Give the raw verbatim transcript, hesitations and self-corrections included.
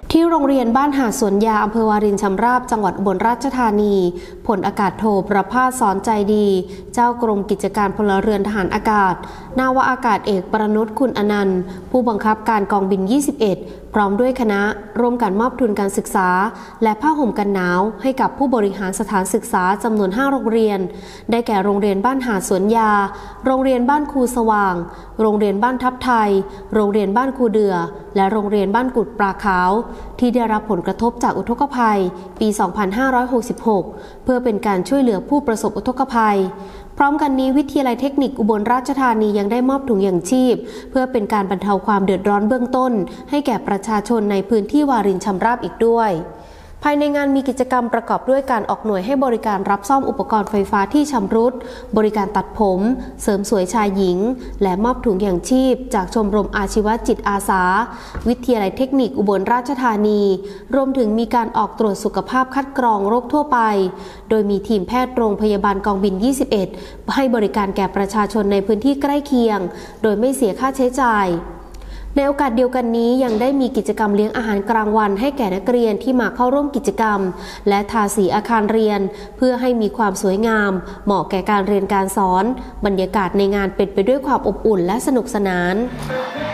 ที่โรงเรียนบ้านหาดสวนยาอำเภอวารินชำราบจังหวัดอุบลราชธานีพลอากาศโทประภาสสอนใจดีเจ้ากรมกิจการพลเรือนทหารอากาศนาวาอากาศเอกประนุชคุณอนันต์ผู้บังคับการกองบินยี่สิบเอ็ดพร้อมด้วยคณะร่วมกันมอบทุนการศึกษาและผ้าห่มกันหนาวให้กับผู้บริหารสถานศึกษาจำนวนห้าโรงเรียนได้แก่โรงเรียนบ้านหาดสวนยาโรงเรียนบ้านครูสว่างโรงเรียนบ้านทับไทยโรงเรียนบ้านครูเดือและโรงเรียนบ้านกุดปลาขาวที่ได้รับผลกระทบจากอุทกภัยปี สองพันห้าร้อยหกสิบหก เพื่อเป็นการช่วยเหลือผู้ประสบอุทกภัยพร้อมกันนี้วิทยาลัยเทคนิคอุบลราชธานียังได้มอบถุงยางชีพเพื่อเป็นการบรรเทาความเดือดร้อนเบื้องต้นให้แก่ประชาชนในพื้นที่วารินชำราบอีกด้วยภายในงานมีกิจกรรมประกอบด้วยการออกหน่วยให้บริการรับซ่อมอุปกรณ์ไฟฟ้าที่ชำรุดบริการตัดผมเสริมสวยชายหญิงและมอบถุงยางชีพจากชมรมอาชีวจิตอาสาวิทยาลัยเทคนิคอุบลราชธานีรวมถึงมีการออกตรวจสุขภาพคัดกรองโรคทั่วไปโดยมีทีมแพทย์โรงพยาบาลกองบินยี่สิบเอ็ดให้บริการแก่ประชาชนในพื้นที่ใกล้เคียงโดยไม่เสียค่าใช้จ่ายในโอกาสเดียวกันนี้ยังได้มีกิจกรรมเลี้ยงอาหารกลางวันให้แก่นักเรียนที่มาเข้าร่วมกิจกรรมและทาสีอาคารเรียนเพื่อให้มีความสวยงามเหมาะแก่การเรียนการสอนบรรยากาศในงานเป็นไปด้วยความอบอุ่นและสนุกสนาน